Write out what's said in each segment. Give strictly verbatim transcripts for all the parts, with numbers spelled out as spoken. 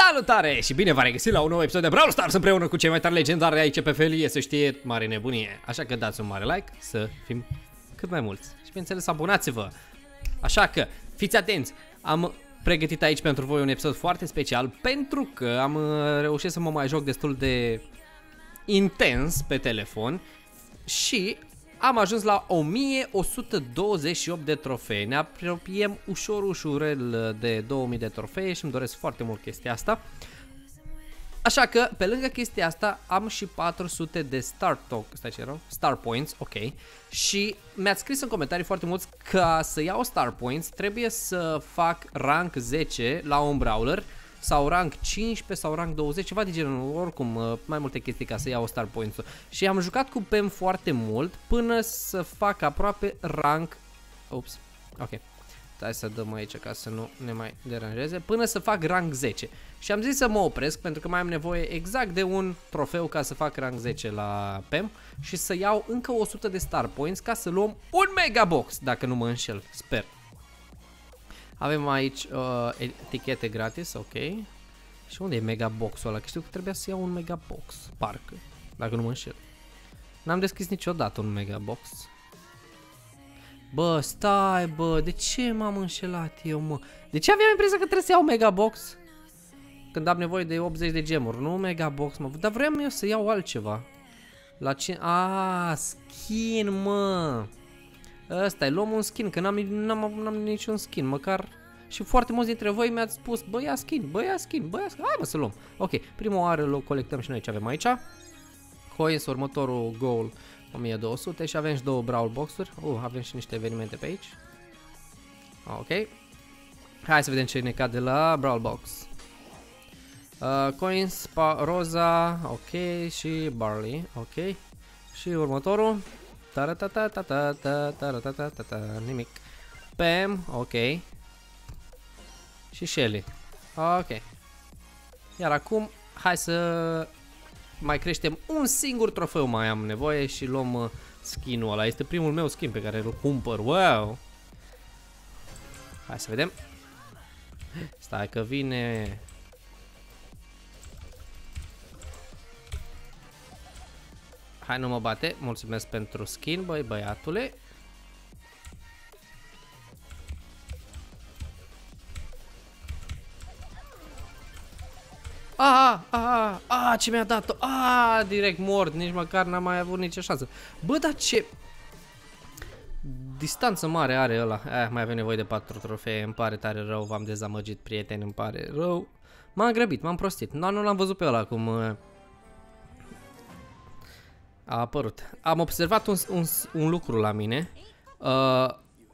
Salutare și bine v-am regăsit la un nou episod de Brawl Stars împreună cu cei mai tari legendari aici pe felie, să știe, mare nebunie. Așa că dați un mare like să fim cât mai mulți. Și bineînțeles, abonați-vă. Așa că, fiți atenți, am pregătit aici pentru voi un episod foarte special, pentru că am reușit să mă mai joc destul de intens pe telefon și am ajuns la o mie o sută douăzeci și opt de trofee. Ne apropiem ușor ușurel de două mii de trofee și îmi doresc foarte mult chestia asta. Așa că, pe lângă chestia asta, am și patru sute de star talk, stai ce erau? Star points, ok. Și mi-ați scris în comentarii foarte mulți că ca să iau star points trebuie să fac rank zece la un brawler sau rank cincisprezece sau rank douăzeci, ceva de genul, oricum mai multe chestii ca să iau star points-ul. Și am jucat cu Pem foarte mult până să fac aproape rank, ups, ok. Hai să dăm aici ca să nu ne mai deranjeze. Până să fac rank zece. Și am zis să mă opresc pentru că mai am nevoie exact de un trofeu ca să fac rank zece la Pem. Și să iau încă o sută de star points ca să luăm un mega box, dacă nu mă înșel, sper. Avem aici uh, etichete gratis, ok. Și unde e mega boxul ăla? Că știu că trebuia să iau un mega box, parcă, dacă nu mă înșel. N-am deschis niciodată un mega box. Bă, stai, bă, de ce m-am înșelat eu, mă? De ce aveam impresia că trebuie să iau mega box? Când am nevoie de optzeci de gemuri, nu mega box, mă. Dar vreau eu să iau altceva. La ce? A, skin, mă. Ăsta-i, luăm un skin, că n-am niciun skin, măcar. Și foarte mulți dintre voi mi-ați spus, bă, ia skin, bă, ia skin, bă, ia skin. Hai, mă, să luăm. Ok, prima oară îl colectăm și noi ce avem aici. Coins, următorul goal o mie două sute și avem și două brawl boxuri. Uh, avem și niște evenimente pe aici. Ok. Hai să vedem ce ne cade la brawl box. Uh, coins, roza, ok, și barley, ok. Și următorul. Nimic. Pam, ok. Și Shelly. Ok. Iar acum, hai să mai creștem un singur trofeu, mai am nevoie și luăm uh, skin-ul ăla. Este primul meu skin pe care îl cumpăr. Wow! Hai să vedem. Stai că vine. Hai, nu mă bate. Mulțumesc pentru skin, băi, băiatule. Ah, ah, ah, ce mi-a dat-o? Ah, direct mort, nici măcar n-am mai avut nicio șansă. Bă, dar ce distanță mare are ăla. Eh, mai avem nevoie de patru trofee, îmi pare tare rău, v-am dezamăgit, prieteni, îmi pare rău. M-am grăbit, m-am prostit. Nu, nu l-am văzut pe ăla cum uh, a apărut. Am observat un, un, un lucru la mine. Uh,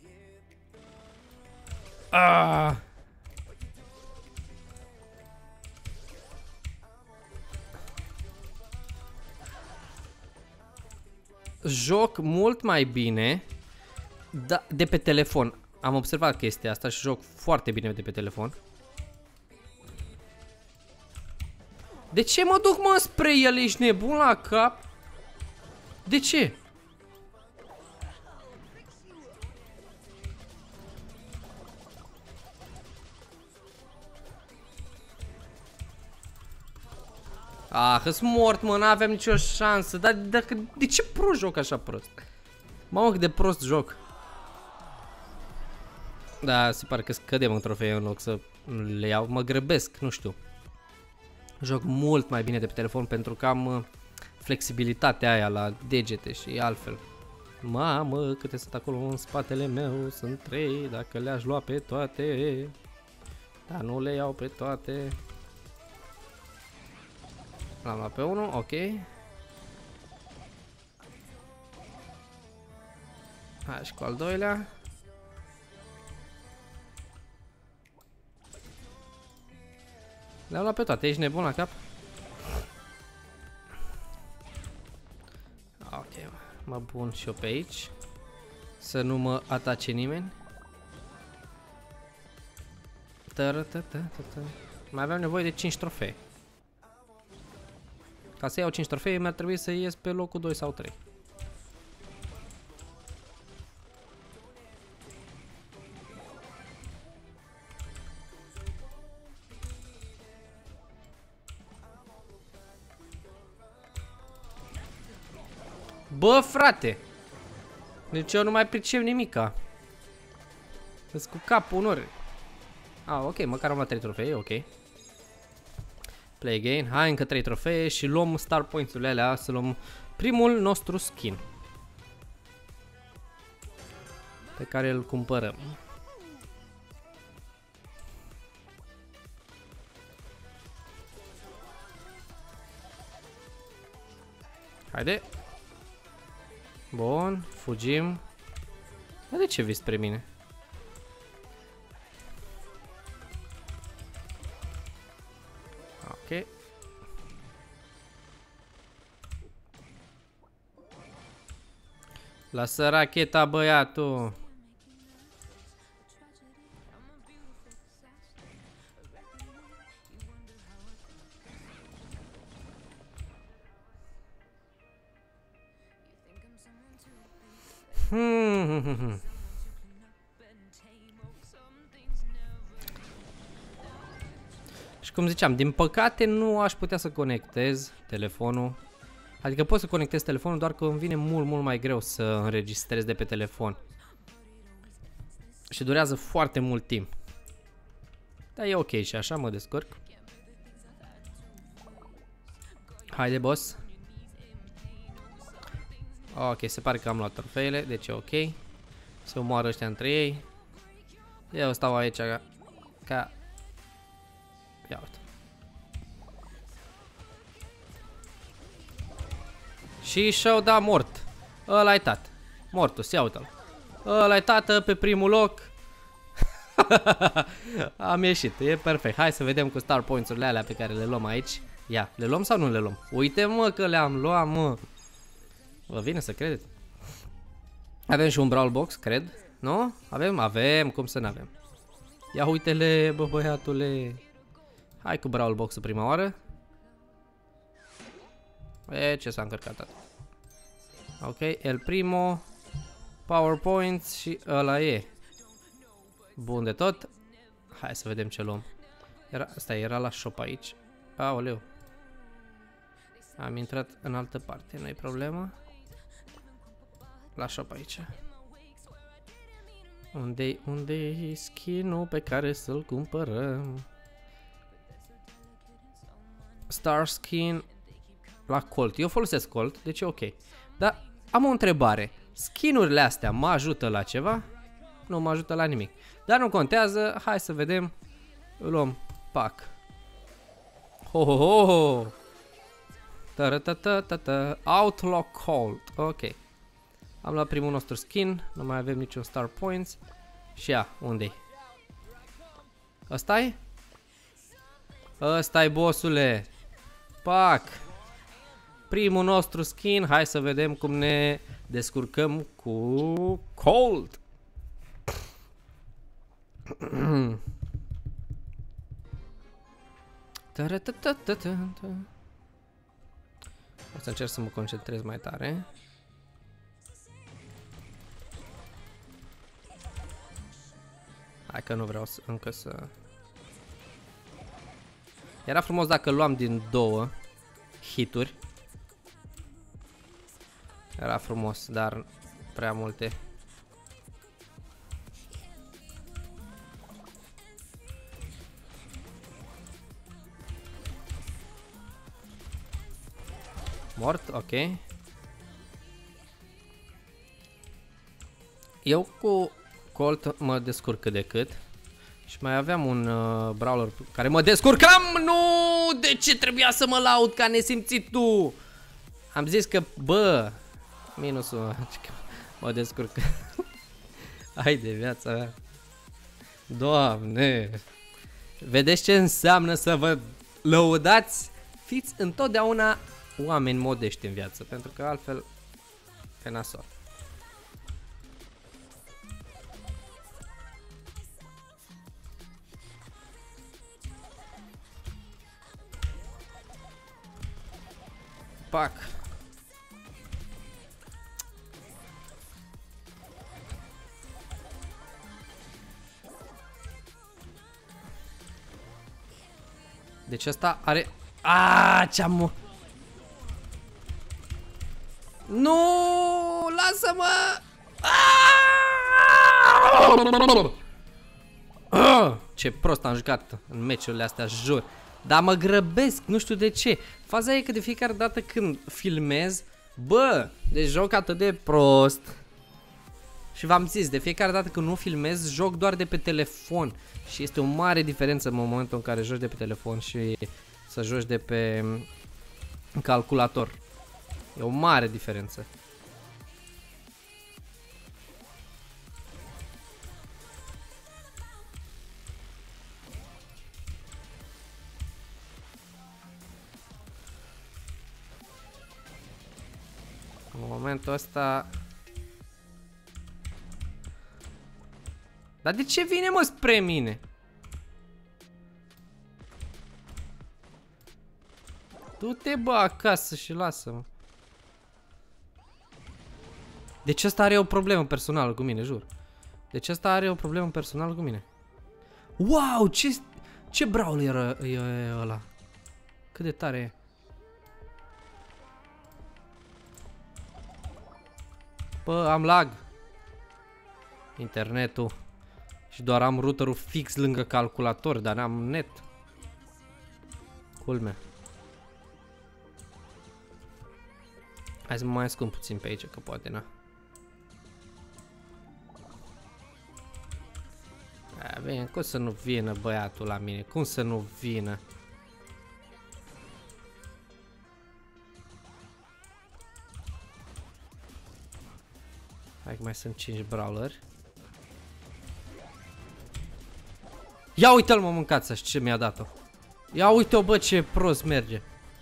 ah, joc mult mai bine da, de pe telefon. Am observat chestia asta și joc foarte bine de pe telefon. De ce mă duc, mă, spre el? Ești nebun la cap? De ce? Ah, că-s mort, mă, n-aveam nicio șansă. Dar dacă, de ce prost joc așa prost? Mamă, cât de prost joc. Da, se pare că scădem în trofee în loc să le iau. Mă grăbesc, nu știu. Joc mult mai bine de pe telefon pentru că am flexibilitatea aia la degete și altfel. Mamă, câte sunt acolo în spatele meu. Sunt trei, dacă le-aș lua pe toate. Dar nu le iau pe toate. L-am luat pe unul, ok. Hai și cu al doilea. Le-am luat pe toate, ești nebun la cap? Ok, mă bun și eu pe aici. Să nu mă atace nimeni. Mai aveam nevoie de cinci trofee. Ca să iau cinci trofee, mi-ar trebui să ies pe locul doi sau trei. Bă, frate! Deci eu nu mai pricep nimica. Îs cu capul unor. Ah, ok, măcar am luat trei trofee, ok. Play again, hai încă trei trofee și luăm star points-urile alea, să luăm primul nostru skin pe care îl cumpărăm. Haide. Bun, fugim. Dar de ce vii spre mine? Ok. Lasă racheta, băiatul. Hmm, hmm, hmm. Și cum ziceam, din păcate nu aș putea să conectez telefonul. Adică pot să conectez telefonul, doar că îmi vine mult, mult mai greu să înregistrez de pe telefon. Și durează foarte mult timp. Dar e ok și așa mă descurc. Haide, boss. Ok, se pare că am luat trofeele, deci e ok. Se omoară ăștia între ei. Eu stau aici ca... ca... Ia uite. Și și-au dat mort. Ăla-i tată. Mortus, ia uite-l. Ăla-i tată pe primul loc. Am ieșit, e perfect. Hai să vedem cu star points-urile alea pe care le luăm aici. Ia, le luăm sau nu le luăm? Uite mă că le-am luat, mă. Vă vine să credeți? Avem și un brawl box, cred. Nu? Avem? Avem, cum să n-avem. Ia uite-le, bă băiatule. Hai cu brawl box-ul prima oară. E, ce s-a încărcat atât. Ok, el primo. PowerPoint și ăla e. Bun de tot. Hai să vedem ce luăm. Era, asta era la shop aici. Aoleu. Am intrat în altă parte, nu-i problemă. La shop aici. Unde-i, unde-i skin-ul pe care să-l cumpărăm? Star skin la Colt. Eu folosesc Colt, deci e ok. Dar am o întrebare. Skin-urile astea mă ajută la ceva? Nu mă ajută la nimic. Dar nu contează. Hai să vedem. Luăm pack. Ho ho ho ho. Ta ta ta ta ta. Outlaw Colt. Ok. Am luat primul nostru skin. Nu mai avem niciun star points. Și ia, unde-i? Ăsta-i? Ăsta-i, bossule. Pac. Primul nostru skin. Hai să vedem cum ne descurcăm cu Colt. O să încerc să mă concentrez mai tare. Hai că nu vreau să, încă să... Era frumos dacă luam din două hituri. Era frumos, dar prea multe. Mort, ok. Eu cu Colt mă descurc cât de cât. Și mai aveam un uh, brawler care mă descurcam. Nu! De ce trebuia să mă laud ca nesimțit tu? Am zis că, bă, minusul, mă descurc. Hai de viața mea. Doamne. Vedeți ce înseamnă să vă lăudați? Fiți întotdeauna oameni modești în viață, pentru că altfel e nasol. Pac. Deci asta are... Aaaa, ce-am... Nu, lasă-mă! Ce prost am jucat în meciurile astea, jur. Dar mă grăbesc, nu știu de ce. Faza e că de fiecare dată când filmez, bă, deci joc atât de prost. Și v-am zis, de fiecare dată când nu filmez, joc doar de pe telefon. Și este o mare diferență în momentul în care joci de pe telefon și să joci de pe calculator. E o mare diferență. În momentul ăsta... Dar de ce vine, mă, spre mine? Du-te, bă, acasă și lasă-mă. Deci ăsta are o problemă personală cu mine, jur. Deci ăsta are o problemă personală cu mine. Wow, ce... Ce brawler e ăla? Cât de tare e. Bă, am lag. Internetul. Și doar am routerul fix lângă calculator, dar n-am net. Culme. Hai să mă mai ascund puțin pe aici, că poate, na. A, bine, cum să nu vină băiatul la mine? Cum să nu vină? Hai că mai sunt cinci brawleri. Ia uite-l, mă, mâncați așa ce mi-a dat-o. Ia uite-o, bă, ce prost merge.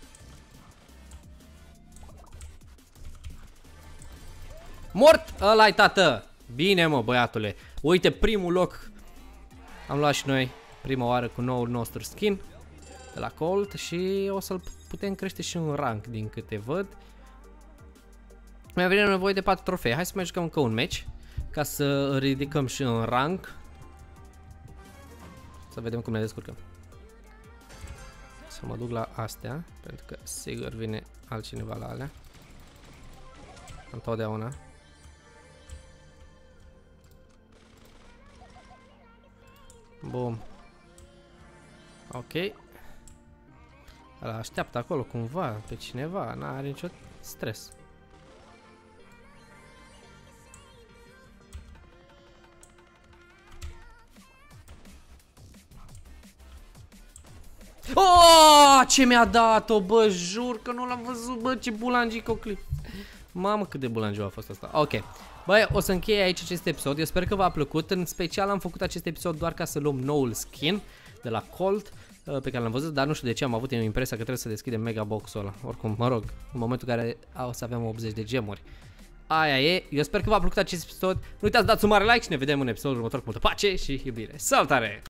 Mort! Ăla-i, tată! Bine, mă, băiatule. Uite, primul loc am luat și noi prima oară cu noul nostru skin de la Colt și o să-l putem crește și un rank din câte văd. Mai avem nevoie de patru trofee. Hai să mai jucăm încă un match ca să ridicăm și un rank. Să vedem cum ne descurcăm. Să mă duc la astea, pentru că sigur vine altcineva la alea. Întotdeauna. Bum. Ok. Ăla așteaptă acolo cumva pe cineva, n-are nicio stres. Oh, ce mi-a dat-o, bă, jur că nu l-am văzut, bă, ce bulangic o clip. Mamă, cât de bulangiu a fost asta. Ok. Băi, o să închei aici acest episod. Eu sper că v-a plăcut. În special am făcut acest episod doar ca să luăm noul skin de la Colt pe care l-am văzut, dar nu știu de ce am avut eu impresia că trebuie să deschidem mega box-ul ăla. Oricum, mă rog, în momentul în care o să avem optzeci de gemuri. Aia e. Eu sper că v-a plăcut acest episod. Nu uitați, dați un mare like și ne vedem în episodul următor cu multă pace și iubire. Salutare!